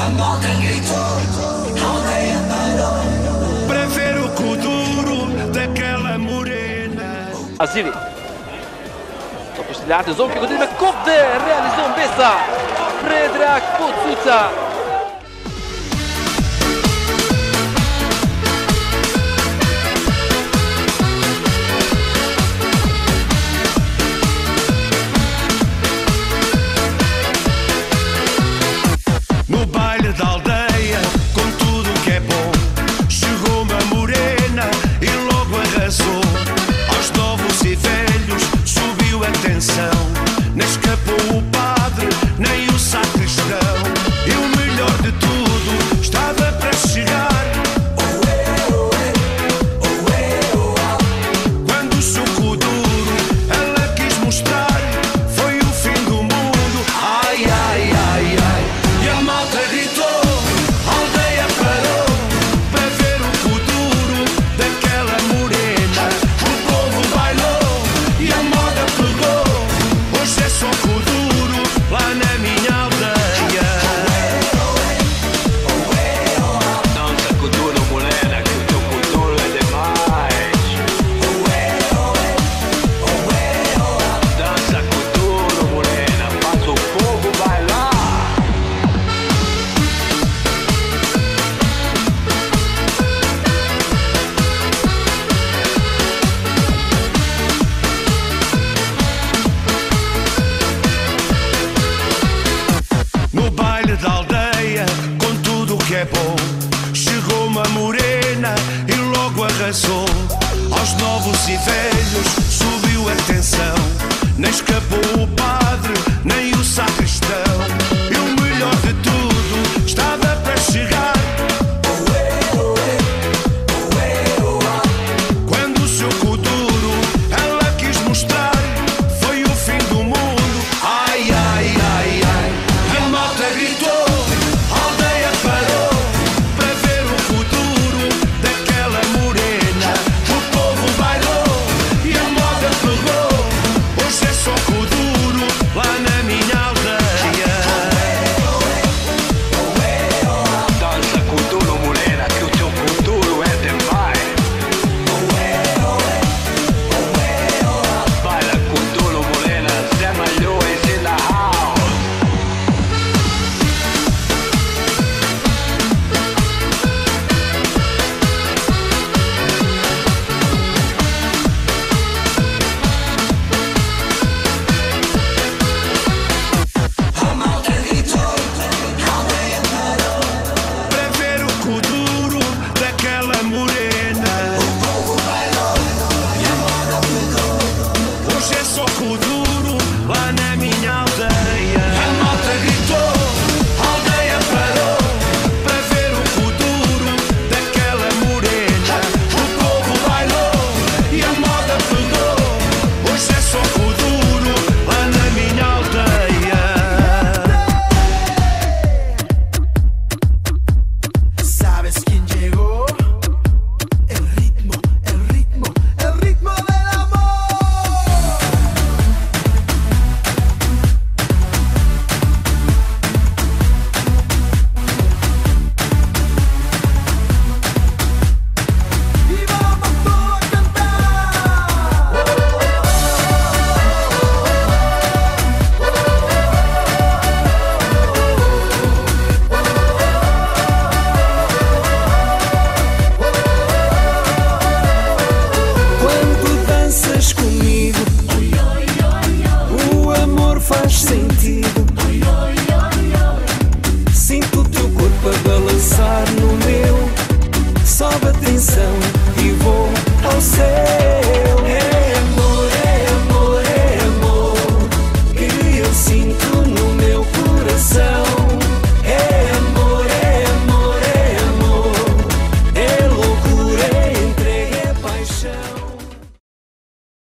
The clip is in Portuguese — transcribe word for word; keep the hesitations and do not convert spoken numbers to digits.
malta gritou, a aldeia parou para ver o kuduro daquela morena. Azili. Opuścilia atenção que godzina kopde realizou Besa. Predrag Pocuca. No baile da aldeia, com tudo que é bom, chegou uma morena e logo arrasou. Aos novos e velhos subiu a tensão, nem escapou o padre, nem o sacristão. E o melhor de tudo estava para chegar. Quando o seu kuduro ela quis mostrar, foi o fim do mundo. Ai, ai, ai, ai. E a malta gritou, a aldeia parou para ver o kuduro daquela morena. O povo bailou e a moda pegou. Hoje é só kuduro lá na minha aldeia. Dança kuduro, morena, que o teu kuduro é demais. Dança kuduro, morena, faz o povo bailar. No baile da aldeia, com tudo que é bom, chegou uma morena e logo arrasou. Aos novos e velhos subiu a tensão, nem escapou o padre, nem o sacristão.